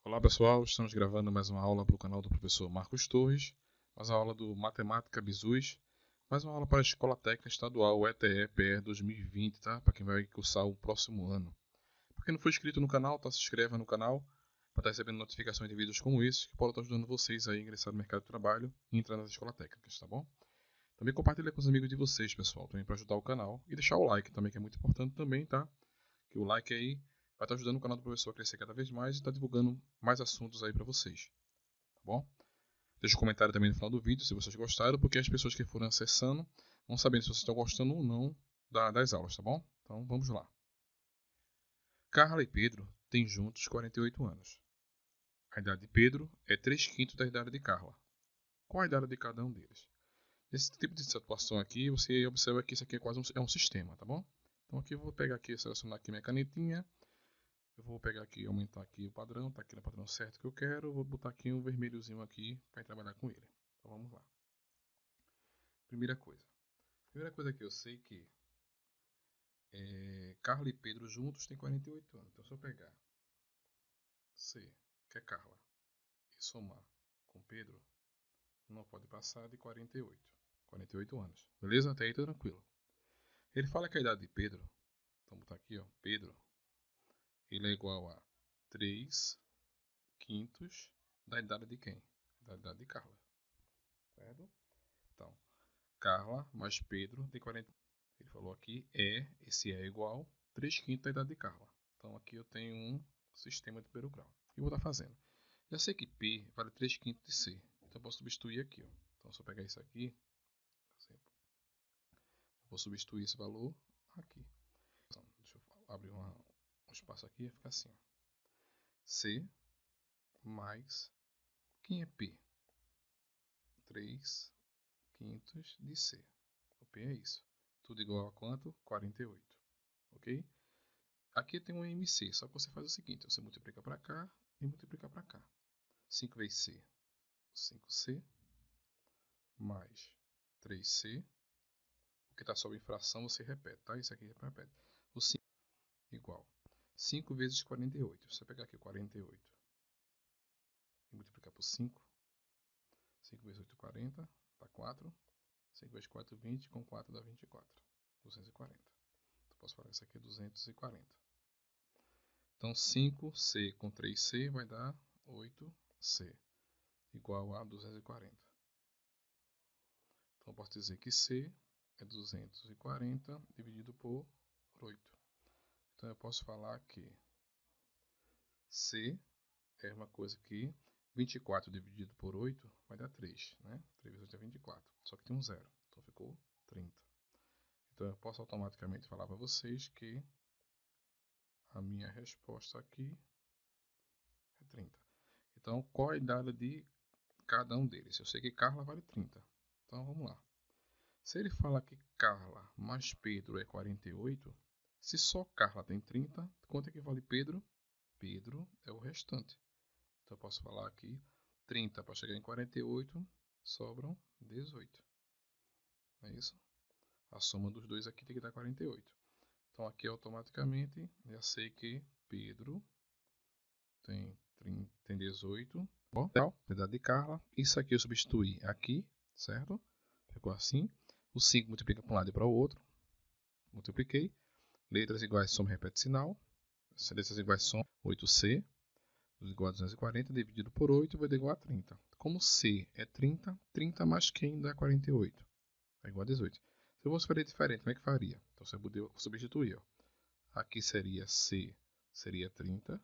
Olá pessoal, estamos gravando mais uma aula para o canal do professor Marcos Torres, mais uma aula do Matemática Bizus, mais uma aula para a Escola Técnica Estadual ETE-PR 2020, tá? Para quem vai cursar o próximo ano. Para quem não for inscrito no canal, tá? Se inscreva no canal para estar recebendo notificações de vídeos como esse, que podem estar ajudando vocês a ingressar no mercado de trabalho e entrar nas escolas técnicas, tá bom? Também compartilhe com os amigos de vocês, pessoal, também para ajudar o canal e deixar o like também, que é muito importante também, tá? Que o like aí vai estar ajudando o canal do professor a crescer cada vez mais e está divulgando mais assuntos aí para vocês, tá bom? Deixa um comentário também no final do vídeo se vocês gostaram, porque as pessoas que foram acessando vão sabendo se vocês estão gostando ou não das aulas, tá bom? Então vamos lá. Carla e Pedro têm juntos 48 anos. A idade de Pedro é 3/5 da idade de Carla. Qual a idade de cada um deles? Nesse tipo de situação aqui, você observa que isso aqui é quase um sistema, tá bom? Então aqui eu vou pegar aqui, selecionar aqui minha canetinha. Eu vou pegar aqui, aumentar aqui o padrão, tá aqui no padrão certo que eu quero. Vou botar aqui um vermelhozinho aqui para trabalhar com ele. Então vamos lá. Primeira coisa que eu sei que Carla e Pedro juntos têm 48 anos. Então se eu pegar C, que é Carla, e somar com Pedro, não pode passar de 48. 48 anos. Beleza? Até aí tá tranquilo. Ele fala que a idade de Pedro, então vou botar aqui, ó, Pedro, ele é igual a 3/5 da idade de quem? Da idade de Carla. Certo? Então, Carla mais Pedro de 40. Ele falou aqui esse é igual 3/5 da idade de Carla. Então aqui eu tenho um sistema de primeiro grau. E vou estar fazendo. Já sei que P vale 3/5 de C. Então eu posso substituir aqui. Ó. Então se eu pegar isso aqui, por exemplo, eu vou substituir esse valor aqui. Então, deixa eu abrir um espaço aqui e ficar assim. Ó. C mais, quem é P? 3/5 de C. O P é isso. Tudo igual a quanto? 48. Ok? Aqui tem um MC, só que você faz o seguinte, você multiplica para cá e multiplica para cá. 5 vezes C, 5C, mais 3C. O que está sob infração você repete, tá? Isso aqui repete. O 5 igual 5 vezes 48. Você pegar aqui 48 e multiplicar por 5. 5 vezes 8, 40, dá 4. 5 vezes 4, 20, com 4 dá 24. 240. Então posso falar isso aqui é 240. Então 5C com 3C vai dar 8C, igual a 240. Então eu posso dizer que C é 240 dividido por 8. Então eu posso falar que C é uma coisa que 24 dividido por 8 vai dar 3, né? 3 vezes 8 é 24, só que tem um zero, então ficou 30. Então eu posso automaticamente falar para vocês que a minha resposta aqui é 30. Então qual a idade de cada um deles? Eu sei que Carla vale 30, então vamos lá. Se ele fala que Carla mais Pedro é 48, se só Carla tem 30, quanto é que vale Pedro? Pedro é o restante. Então eu posso falar aqui 30 para chegar em 48, sobram 18. É isso? A soma dos dois aqui tem que dar 48. Então aqui automaticamente já sei que Pedro tem 18. Bom, então, a idade de Carla. Isso aqui eu substituí aqui, certo? Ficou assim. O 5 multiplica para um lado e para o outro. Multipliquei. Letras iguais, soma e repete sinal. Letras iguais, soma 8C. Igual a 240 dividido por 8 vai dar igual a 30. Como C é 30, 30 mais quem dá 48? É igual a 18. Se eu fosse fazer diferente, como é que faria? Então você poderia substituir. Ó. Aqui seria C, seria 30,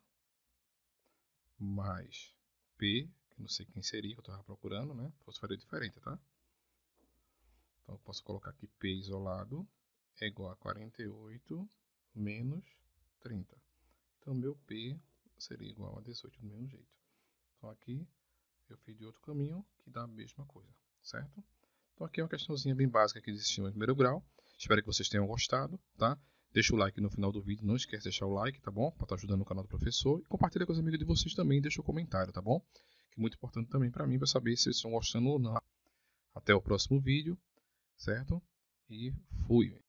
mais P, que não sei quem seria, que eu estava procurando, né? Se fosse fazer diferente, tá? Então eu posso colocar aqui P isolado é igual a 48 menos 30. Então meu P seria igual a 18 do mesmo jeito. Então aqui eu fiz de outro caminho que dá a mesma coisa, certo? Então aqui é uma questãozinha bem básica aqui de sistema de primeiro grau. Espero que vocês tenham gostado, tá? Deixa o like no final do vídeo, não esquece de deixar o like, tá bom? Para estar ajudando o canal do professor. E compartilha com os amigos de vocês também, deixa o comentário, tá bom? Que é muito importante também para mim, para saber se vocês estão gostando ou não. Até o próximo vídeo, certo? E fui!